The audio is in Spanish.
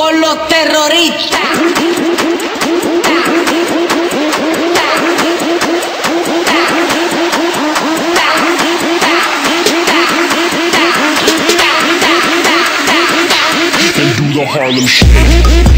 con los terroristas. And do the Harlem Shake.